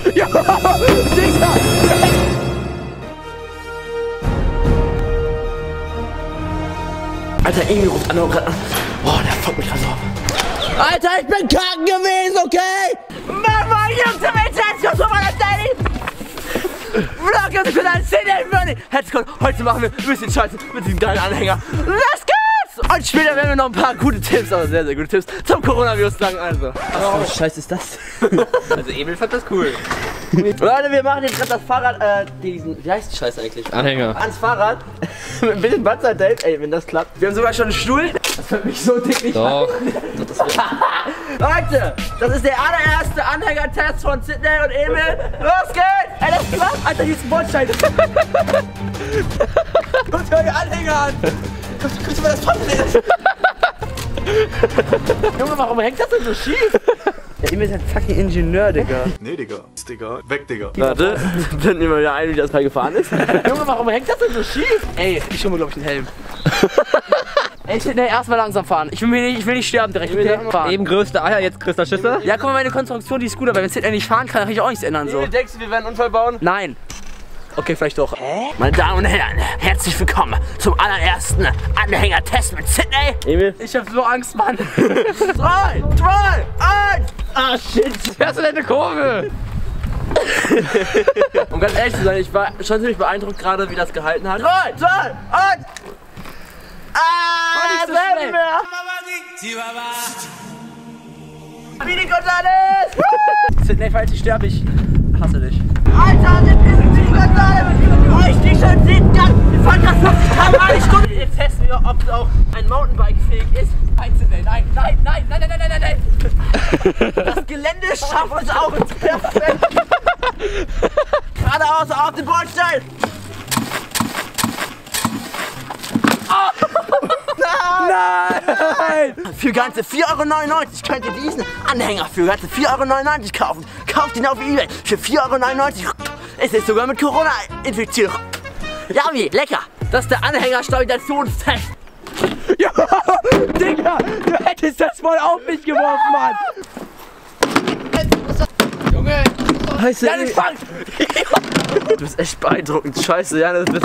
Ja, Digga! Alter, Emil ruft an. Boah, der fuckt mich gerade so ab. Alter, ich bin kacken gewesen, okay? Mama, Jungs, jetzt komm mal das Daddy! Vlog, Jungs, ich bin ein Szene, heute machen wir ein bisschen Scheiße mit diesem geilen Anhänger. Los geht's! Und später werden wir noch ein paar gute Tipps, aber sehr, sehr gute Tipps zum Coronavirus sagen, also. Was für Scheiß ist das? Also Emil fand das cool. Leute, wir machen jetzt gerade das Fahrrad, wie heißt die Scheiße eigentlich? Anhänger. Ans Fahrrad. Mit ein bisschen Buzzer-Tape, ey, wenn das klappt. Wir haben sogar schon einen Stuhl. Das wird mich so dick nicht Doch. Leute, das ist der allererste Anhängertest von Sydney und Emil. Los geht's! Ey, das klappt! Alter, hier ist ein Bordstein. Guckt euch Anhänger an. Guckt mal das Pfannenbild. Junge, warum hängt das denn so schief? Der Emil ist ein fucking Ingenieur, Digga. Nee, Digga. Ist Digga. Weg, Digga. Warte, blenden wir mal wieder ein, wie das mal gefahren ist. Junge, warum hängt das denn so schief? Ey, ich hole mir, glaube ich, einen Helm. Ey, nee, erstmal langsam fahren. Ich will nicht sterben direkt. Fahren. Eben größte Eier, jetzt größter Schüsse. Ja, guck mal, meine Konstruktion, die ist gut, aber wenn Sydney nicht fahren kann, kann ich auch nichts ändern. So. Denkst du, wir werden einen Unfall bauen? Nein. Okay, vielleicht doch. Meine Damen und Herren, herzlich willkommen zum allerersten Anhängertest mit Sydney. Emil? Ich hab so Angst, Mann. 3, 2, 1. Ah, shit. Fährst du denn eine Kurve? Um ganz ehrlich zu sein, ich war schon ziemlich beeindruckt gerade, wie das gehalten hat. 3, 2, 1. Ah, so selten mehr. Mini Gonzales! Sydney, falls ich sterbe, ich hasse dich. Alter, das ist Mini Gonzales! Euch die schon sehen kann, wir fahren gerade 50 km/h die Stunde. Jetzt testen wir, ob es auch ein Mountainbike fähig ist. Nein, Sydney, nein, nein, nein, nein, nein, nein, nein, nein. Das Gelände schafft es auch perfekt. Geradeaus auf den Bordstein. Nein! Für ganze 4,99 € könnt ihr diesen Anhänger für ganze 4,99 € kaufen. Kauft ihn auf eBay für 4,99 €. Es ist sogar mit Corona infiziert. Yummy, lecker. Das ist der Anhängerstabilisationstest. Ja, Digga, du hättest das voll auf mich geworfen, Mann. Junge! Scheiße, ja, das fang. Du bist echt beeindruckend. Scheiße, ja, das bist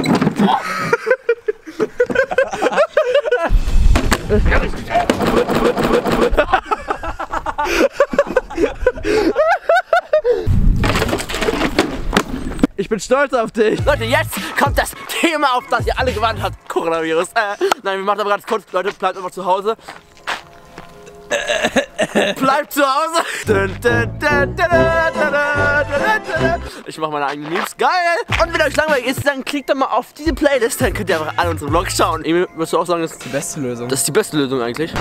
Ich bin stolz auf dich. Leute, jetzt kommt das Thema, auf das ihr alle gewartet habt. Coronavirus. Nein, wir machen aber ganz kurz. Leute, bleibt einfach zu Hause. Bleibt zu Hause. Ich mache meine eigenen Memes. Geil. Und wenn euch langweilig ist, dann klickt doch mal auf diese Playlist. Dann könnt ihr einfach alle unsere Vlogs schauen. Emil, würdest du auch sagen, das ist Die beste Lösung. Das ist die beste Lösung eigentlich.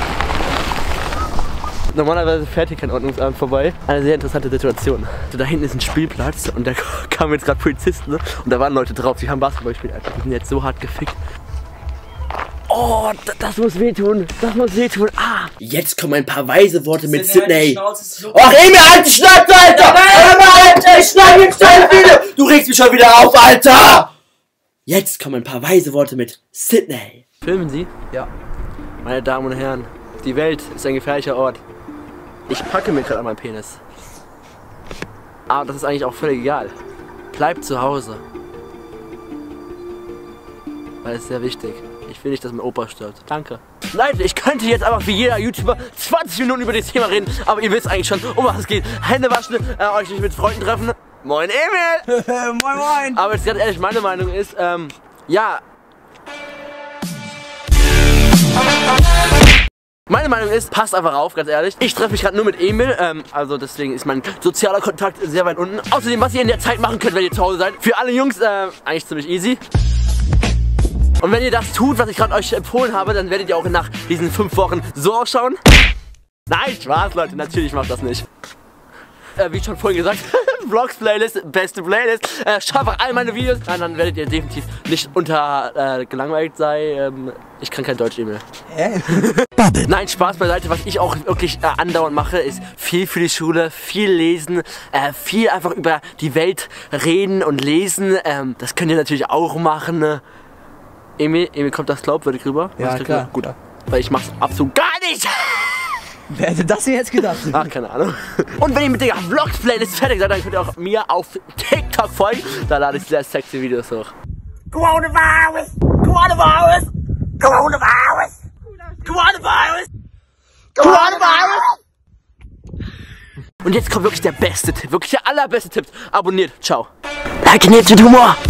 Normalerweise fährt hier kein Ordnungsamt vorbei. Eine sehr interessante Situation. Da hinten ist ein Spielplatz und da kamen jetzt gerade Polizisten, ne? Und da waren Leute drauf, die haben Basketball gespielt. Alter, die sind jetzt so hart gefickt. Oh, das muss wehtun. Das muss wehtun. Ah. Jetzt kommen ein paar weise Worte mit Sydney. Och, Emil, halt die Schnauze, Alter! Alter, ich schneide jetzt dein Video! Du regst mich schon wieder auf, Alter! Jetzt kommen ein paar weise Worte mit Sydney. Filmen Sie? Ja. Meine Damen und Herren, die Welt ist ein gefährlicher Ort. Ich packe mir gerade an meinen Penis. Aber das ist eigentlich auch völlig egal. Bleibt zu Hause. Weil es ist sehr wichtig. Ich will nicht, dass mein Opa stirbt. Danke. Leute, ich könnte jetzt einfach wie jeder YouTuber 20 Minuten über das Thema reden, aber ihr wisst eigentlich schon, um was es geht. Hände waschen, euch nicht mit Freunden treffen. Moin Emil! Moin moin! Aber jetzt ganz ehrlich, meine Meinung ist, ja. Meine Meinung ist, passt einfach auf, ganz ehrlich. Ich treffe mich gerade nur mit Emil, also deswegen ist mein sozialer Kontakt sehr weit unten. Außerdem, was ihr in der Zeit machen könnt, wenn ihr zu Hause seid, für alle Jungs eigentlich ziemlich easy. Und wenn ihr das tut, was ich gerade euch empfohlen habe, dann werdet ihr auch nach diesen 5 Wochen so ausschauen. Nein, Spaß, Leute, natürlich macht das nicht. Wie schon vorhin gesagt, Vlogs Playlist, beste Playlist. Schaut einfach all meine Videos an, dann werdet ihr definitiv nicht gelangweilt sein. Ich kann kein Deutsch, Emil. Nein, Spaß beiseite. Was ich auch wirklich andauernd mache, ist viel für die Schule, viel lesen, viel einfach über die Welt reden und lesen. Das könnt ihr natürlich auch machen. Ne? Emil, kommt das glaubwürdig rüber? Ja, klar. Gut. Weil ich mach's absolut gar nicht. Wer hätte das denn jetzt gedacht? Ach, keine Ahnung. Und wenn ihr mit der Vlogs-Playlist fertig seid, dann könnt ihr auch mir auf TikTok folgen. Da lade ich sehr sexy Videos hoch. Coronavirus! Coronavirus! Coronavirus! Coronavirus! Coronavirus! Und jetzt kommt wirklich der beste Tipp, wirklich der allerbeste Tipp. Abonniert, ciao. Like YouTube Humor.